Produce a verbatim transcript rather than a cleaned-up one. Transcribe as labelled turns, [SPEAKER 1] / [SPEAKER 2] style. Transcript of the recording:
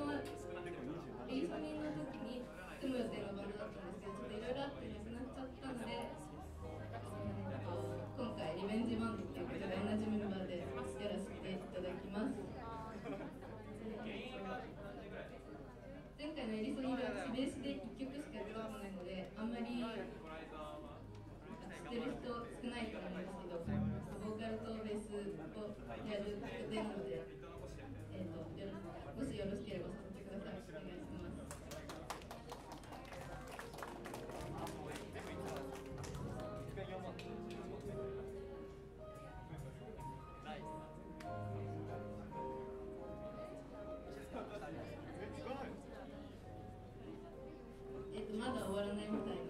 [SPEAKER 1] のエリソニンの時に組む予定のバンドだったんですけど、ちょっといろいろあってなくなっちゃったので、えー、と今回リベンジバンドっていうことで同じメンバーでやらせていただきます。前回のエリソニンで私ベースでいっきょくしかやったことないので、あんまり知ってる人少ないと思うんですけど、ボーカルとベースをやる予定なので、えー、とよろもしよろしければ誘ってください。お願いします。えっとまだ終わらないみたい